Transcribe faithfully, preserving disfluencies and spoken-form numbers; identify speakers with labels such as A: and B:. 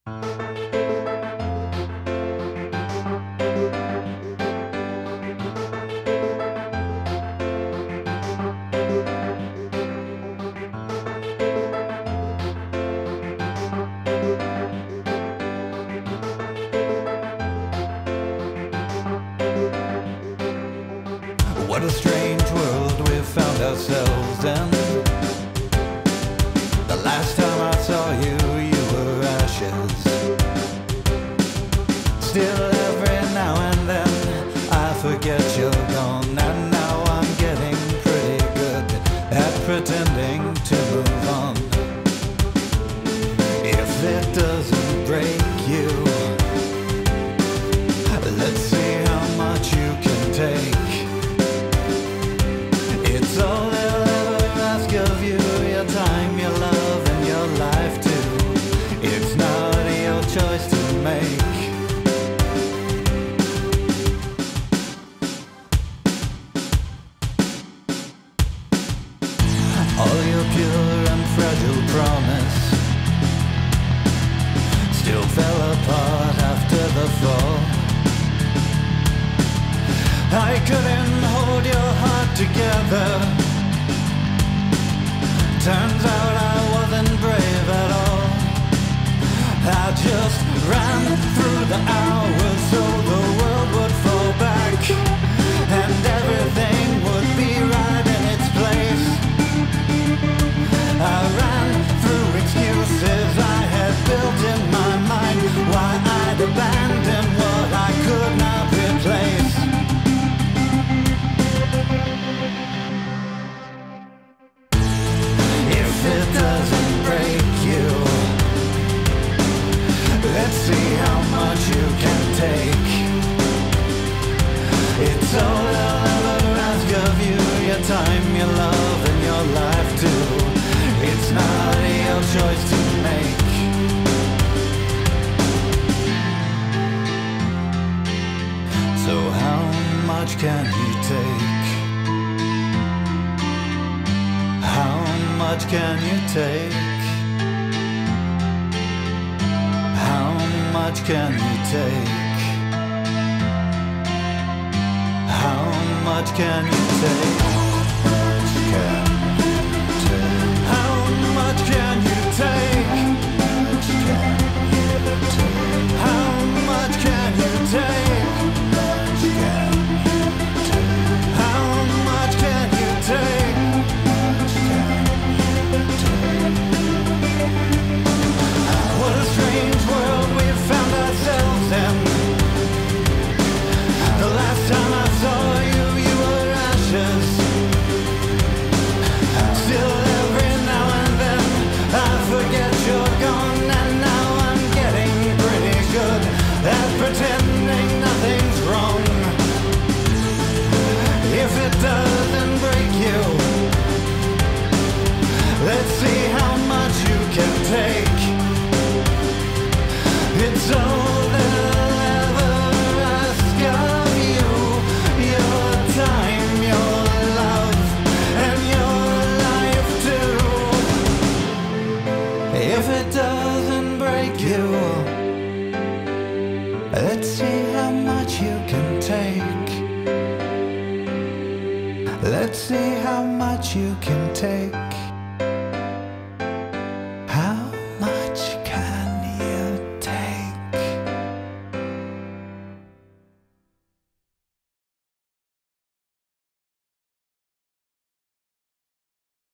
A: What a strange world we've found ourselves in. The last time I saw you, you were ashes. Still every now and then I forget you're gone, and now I'm getting pretty good at pretending to move on. If it doesn't break you, let's see how much you can take. It's all they'll ever ask of you, your time, your love, and your life too. It's not your choice to make. All your pure and fragile promise still fell apart after the fall. I couldn't hold your heart together. Turns out I wasn't brave at all. I just ran through the hours so the world would fall back and everything would be right in its place. I ran through excuses I had built in my mind, why I'd abandon what I could not replace. Let's see how much you can take. It's all I'll ever ask of you, your time, your love, and your life too. It's not your choice to make. So how much can you take? How much can you take? How much can you take? How much can you take? How much can you take? How much can you take? How much can you take? What a strange world we've found ourselves in. The last time I saw you, you were ashes. Still every now and then I forget you're gone, and now I'm getting pretty good at pretending nothing's wrong. If it doesn't break you, let's see how much you can take. It's all they'll ever ask of you, your time, your love, and your life too. If it doesn't break you, let's see how much you can take. Let's see how much you can take.